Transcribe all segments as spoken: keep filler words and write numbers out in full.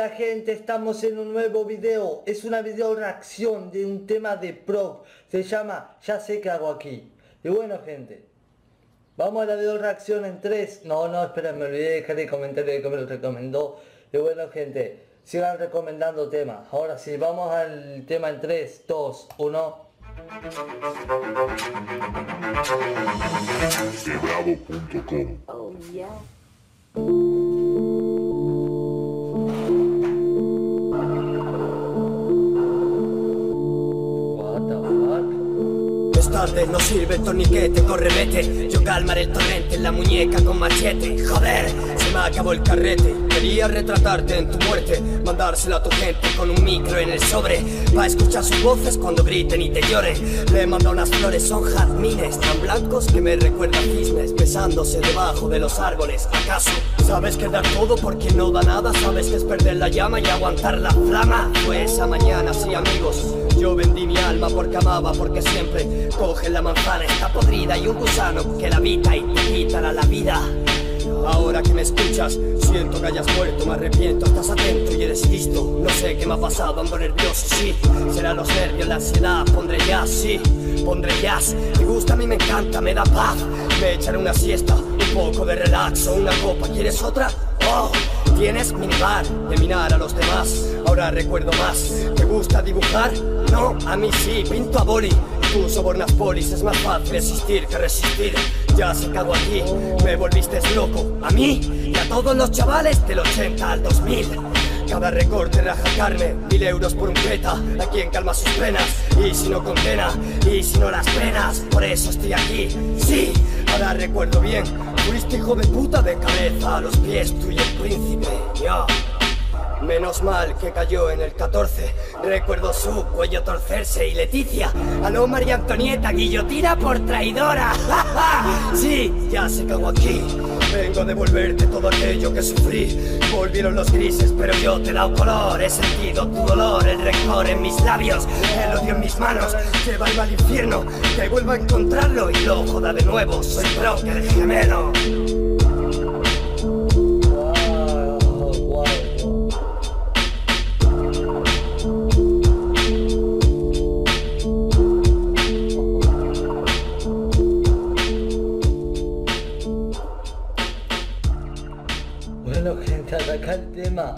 Hola gente, estamos en un nuevo video. Es una video reacción de un tema de prog. Se llama Ya sé qué hago aquí. Y bueno gente, vamos a la video reacción en tres. No, no, espera, me olvidé de dejar el comentario que me lo recomendó. Y bueno gente, sigan recomendando temas. Ahora sí, vamos al tema en tres, dos, uno. Bravo punto com. Oh yeah. What the fuck? Es tarde, no sirve el torniquete, corre vete. Yo calmaré el torrente en la muñeca con machete. Joder, se me acabó el carrete. Quería retratarte en tu muerte, mandársela a tu gente con un micro en el sobre, pa' escuchar sus voces cuando griten y te lloren. Le he mandado unas flores, son jazmines tan blancos que me recuerdan cisnes besándose debajo de los árboles. ¿Acaso sabes que dar todo porque no da nada? ¿Sabes que es perder la llama y aguantar la flama? Fue esa mañana, sí amigos, yo vendí mi alma porque amaba, porque siempre cogen la manzana, está podrida y un gusano que la habita y te quitará la vida. Ahora que me escuchas, siento que hayas muerto, me arrepiento, estás atento y eres listo. No sé qué me ha pasado, ando nervioso, sí. Serán los nervios, la ansiedad, pondré jazz, sí. Pondré jazz, me gusta, a mí me encanta, me da paz. Me echaré una siesta, un poco de relax o una copa, ¿quieres otra? Oh, tienes minibar, de minar a los demás. Ahora recuerdo más, ¿te gusta dibujar? No, a mí sí, pinto a boli. Tú sobornas polis, es más fácil existir que resistir. Ya sé que hago aquí, me volviste loco. A mí y a todos los chavales del ochenta al dos mil. Cada recorte raja carne, mil euros por un beta. A quien calma sus penas, y si no condena, y si no las penas. Por eso estoy aquí, sí, ahora recuerdo bien. Fuiste hijo de puta de cabeza a los pies, tú y el príncipe, yo. Menos mal que cayó en el catorce. Recuerdo su cuello torcerse y Leticia, aló María Antonieta, guillotina por traidora. Sí, ya sé que hago aquí. Vengo a devolverte todo aquello que sufrí. Volvieron los grises, pero yo te he dado color. He sentido tu dolor, el rencor en mis labios, el odio en mis manos. Llévalo al infierno, que vuelva a encontrarlo y lo joda de nuevo. Soy broker gemelo. Bueno gente, hasta acá el tema.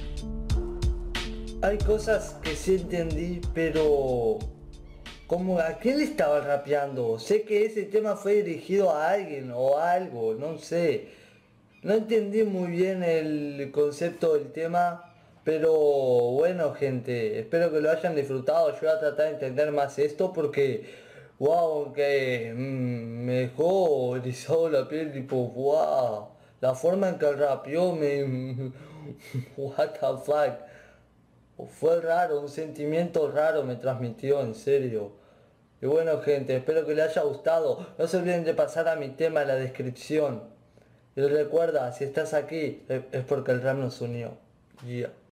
Hay cosas que sí entendí, pero como a quién le estaba rapeando. Sé que ese tema fue dirigido a alguien o a algo, no sé. No entendí muy bien el concepto del tema, pero bueno gente, espero que lo hayan disfrutado. Yo voy a tratar de entender más esto porque wow, que mm, me dejó erizado la piel, tipo wow. La forma en que rapeó me... What the fuck. Fue raro, un sentimiento raro me transmitió, en serio. Y bueno gente, espero que les haya gustado. No se olviden de pasar a mi tema en la descripción. Y recuerda, si estás aquí, es porque el rap nos unió. Yeah.